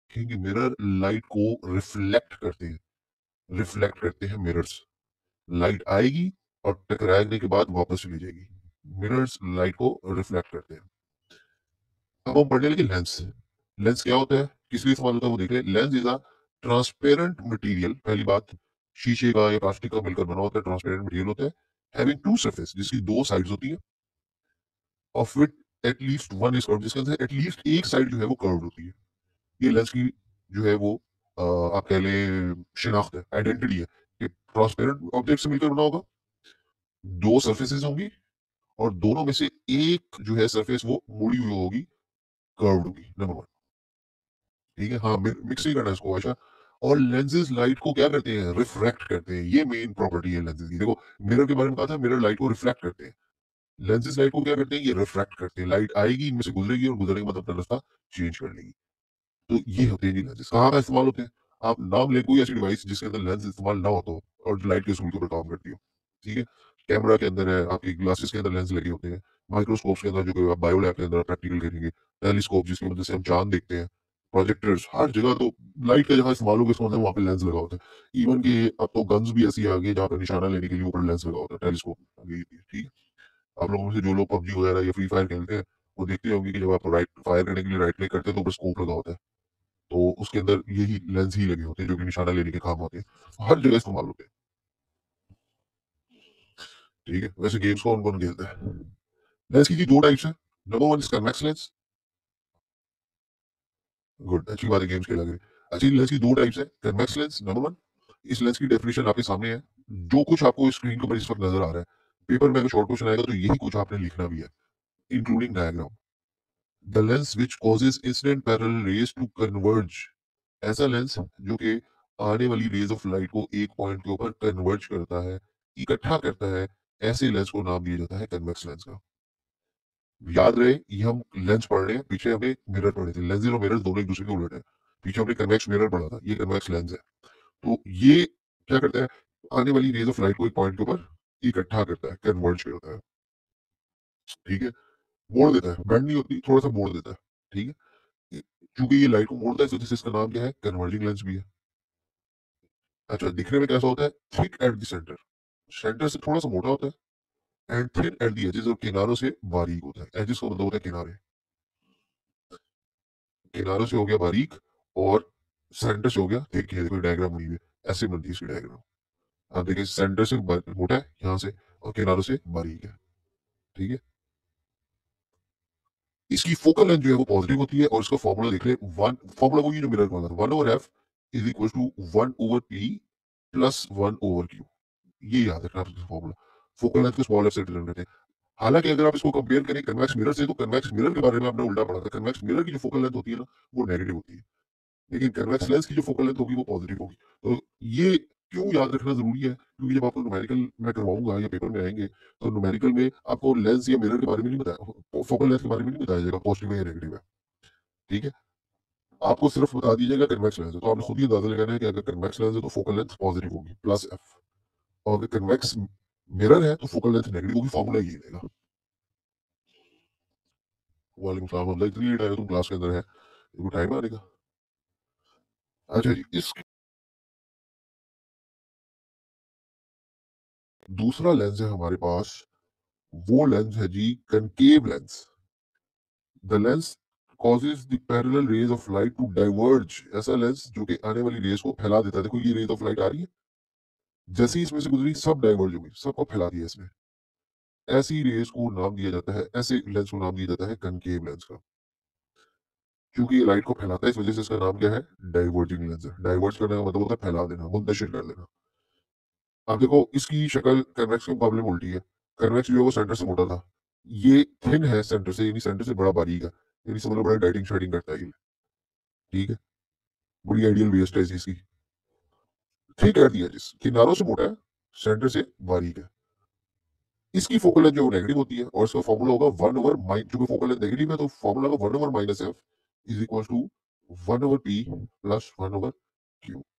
क्योंकि mirror light को reflect करते हैं मिरर्स। लाइट आएगी और टकराने के बाद वापस चली जाएगी। मिरर्स लाइट को रिफ्लेक्ट करते हैं। अब हम पढ़ने लगे लेंस। लेंस क्या होता है, किस लिए इस्तेमाल होता है वो देख रहे हैं। Lens is a transparent material. पहली बात, शीशे का या प्लास्टिक का मिलकर बना होता है, ट्रांसपेरेंट मटेरियल होता है। हैविंग टू सरफेस, जिसकी दो साइड्स होती है। Of which at least one is curved, जिसके अंदर एटलीस्ट एक साइड जो है वो कर्व्ड होती है। ये लेंस की जो है वो आप कह लें शिनाख्त है, आइडेंटिटी है कि ट्रांसपेरेंट ऑब्जेक्ट से मिलकर बना होगा। दो सरफेसेस होंगी और दोनों में से एक जो है सरफेस वो मुड़ी हुई होगी, कर्व्ड होगी। Number one. ठीक है, हाँ, मिक्स नहीं करना इसको अच्छा। और लेंसेज लाइट को क्या करते हैं, रिफ्रैक्ट करते हैं। ये मेन प्रॉपर्टी है लेंसेज की। देखो, मिरर के बारे में कहा था, मिरर लाइट को रिफ्लेक्ट करते हैं। लेंसेज लाइट को क्या करते हैं, ये रिफ्रैक्ट करते हैं। लाइट आएगी, इनमें से गुजरेगी और गुजरने के बाद अपना रास्ता चेंज कर लेगी। तो ये होते हैं जी लेंसेज। कहाँ का इस्तेमाल होते हैं, आप नाम ले कोई ऐसी डिवाइस जिसके अंदर लेंस इस्तेमाल ना होता हो और जो लाइट के उसूल के ऊपर काम करती हो। ठीक है, कैमरा के अंदर है, आपकी ग्लासेस के अंदर लेंस लगे होते हैं। माइक्रोस्कोप्स के अंदर, जो कि आप बायो लैब के अंदर प्रैक्टिकल करेंगे। टेलीस्कोप, जिसकी मदद से हम चांद देखते हैं। प्रोजेक्टर्स, हर जगह तो लाइट का जहाँ इस्तेमाल होगा, इसका मतलब वहाँ पे लेंस लगा होता है। इवन कि अब तो गन्स भी ऐसी आ गई है जहाँ पे निशाना लेने के लिए ऊपर लेंस लगा होता है, टेलीस्कोप आ गई है। ठीक है, आप लोगों में से जो लोग पबजी वगैरह या फ्री फायर खेलते हैं, वो देखते होंगे कि जब आप राइट फायर करने के लिए राइट क्लिक करते हैं तो ऊपर स्कोप लगा होता है। तो उसके अंदर यही लेंस ही लगे होते हैं, जो कि निशाना लेने के काम आते हैं। हर जगह इस्तेमाल होते हैं। ठीक है, वैसे गेम्स कौन कौन खेलता है। लेंस की जी दो टाइप्स है। Number one is convex lens. Good, अच्छी बात है, गेम्स खेला करें। अच्छी, लेंस की दो टाइप्स है। Convex lens number one. इस लेंस की डेफिनेशन आपके सामने है। जो कुछ आपको स्क्रीन के ऊपर इस वक्त नजर आ रहा है, पेपर में अगर शॉर्ट क्वेश्चन आएगा तो यही कुछ आपने लिखना भी है, including diagram. The lens which causes incident parallel rays to converge. ऐसा लेंस जो कि आने वाली रेज ऑफ लाइट को एक पॉइंट के ऊपर कन्वर्ज करता है, इकट्ठा करता है, ऐसे लेंस को नाम दिया जाता है कन्वेक्स लेंस का। याद रहे, ये हम लेंस पढ़ रहे हैं, पीछे हमने मिरर पढ़े थे। लेंसेज और मिरर दोनों एक दूसरे के उलट है। पीछे हमने कन्वेक्स मिरर पढ़ा था, ये कन्वेक्स लेंस है। तो ये क्या करता है, आने वाली रेज ऑफ लाइट को एक पॉइंट के ऊपर इकट्ठा करता है, कन्वर्ज करता है। ठीक है, मोड़ देता है, बेंड नहीं होती, थोड़ा सा मोड़ देता है। ठीक है, चूंकि ये लाइट को मोड़ता है, इस वजह से इसका नाम क्या है, कन्वर्जिंग लेंस भी है। अच्छा, दिखने में कैसा होता है, thick at the centre. Centre से थोड़ा सा मोटा होता है। And thin at the edges, और किनारों से बारीक होता है। एजेस का मतलब होता है किनारे। किनारों से हो गया बारीक, और सेंटर से हो गया थिक। ये देखो डायग्राम बनी हुई है, ऐसे बनती है इसकी डायग्राम। आप देखिए, सेंटर से मोटा है यहाँ से, और किनारों से बारीक है। ठीक है, इसकी फोकल लेंथ जो है वो पॉजिटिव होती है, और इसका फॉर्मूला देख ले, वन फॉर्मूला वही है जो मिरर वाला था, 1/f is equal to 1/p plus 1/q। ये याद रखना आपका फॉर्मूला। फोकल लेंथ को स्मॉल एफ से डिनोट करते हैं। हालांकि अगर आप इसको कंपेयर करें कन्वेक्स मिरर से, तो कन्वेक्स मिरर के बारे में आपने उल्टा पढ़ा था। कन्वेक्स मिरर की जो फोकल लेंथ होती है ना, वो नेगेटिव होती है, लेकिन कन्वेक्स लेंस की जो फोकल लेंथ होगी वो पॉजिटिव होगी। तो ये क्यों याद रखना जरूरी है, क्योंकि जब आपको न्यूमेरिकल में करवाऊंगा या पेपर में आएंगे, तो न्यूमेरिकल में आपको लेंस या मिरर के बारे में नहीं बताया, फोकल लेंथ के बारे में नहीं बताया जाएगा, पॉजिटिव है या नेगेटिव है। ठीक है, आपको सिर्फ बता दीजिएगा कन्वेक्स लेंस है, तो आपने खुद ही अंदाजा लगाना है कि अगर कन्वेक्स लेंस है तो फोकल लेंथ पॉजिटिव होगी, प्लस एफ। और अगर कन्वेक्स मिरर है तो फोकल लेंथ नेगेटिव होगी। फॉर्मूला ये रहेगा। वालेकुम सलाम, हम इतनी लेट आए हो, तुम क्लास के अंदर है, इनको टाइम आने का। अच्छा जी, इस दूसरा लेंस है हमारे पास, वो लेंस है जी concave lens. The lens causes the parallel rays of light to diverge। ऐसा लेंस जो कि आने वाली रेस को फैला देता है। देखो, ये रेज ऑफ लाइट आ रही है, जैसे ही इसमें से गुजरी सब डाइवर्ज हो गई, सबको फैला दिया इसने। ऐसी रेस को नाम दिया जाता है, ऐसे लेंस को नाम दिया जाता है कनकेव लेंस का। क्योंकि ये लाइट को फैलाता है, इस वजह से इसका नाम क्या है, डाइवर्जिंग लेंस है। डाइवर्ज करने का मतलब होता है फैला देना, मुंतशिर कर देना। अब देखो, इसकी शक्ल कन्वेक्स के मुकाबले में उल्टी है। कन्वेक्स जो है वो सेंटर से मोटा था, ये थिन है सेंटर से, यानी सेंटर से बड़ा बारीक है, यानी समझ लो बड़ा डाइटिंग शाइटिंग करता है ये। ठीक है, बड़ी आइडियल वेस्ट है इसकी। ठीक है, दिया जिस किनारों से मोटा है, सेंटर से बारीक है। इसकी फोकल लेंथ जो है नेगेटिव होती है, और इसका फॉर्मूला होगा 1/, क्योंकि फोकल लेंथ नेगेटिव है तो फॉर्मूला होगा 1/-f is equal to 1/p plus 1/q।